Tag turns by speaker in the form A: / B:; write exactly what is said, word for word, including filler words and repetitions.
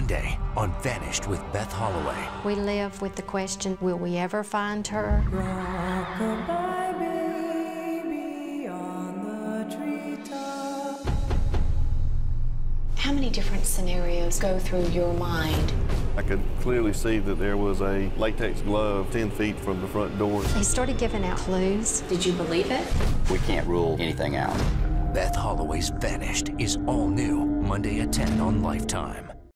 A: Monday on Vanished with Beth Holloway.
B: We live with the question, will we ever find her?
C: Rock-a-bye, baby, on the treetop.
D: How many different scenarios go through your mind?
E: I could clearly see that there was a latex glove ten feet from the front door.
B: He started giving out clues.
D: Did you believe it?
F: We can't rule anything out.
A: Beth Holloway's Vanished is all new Monday at ten on Lifetime.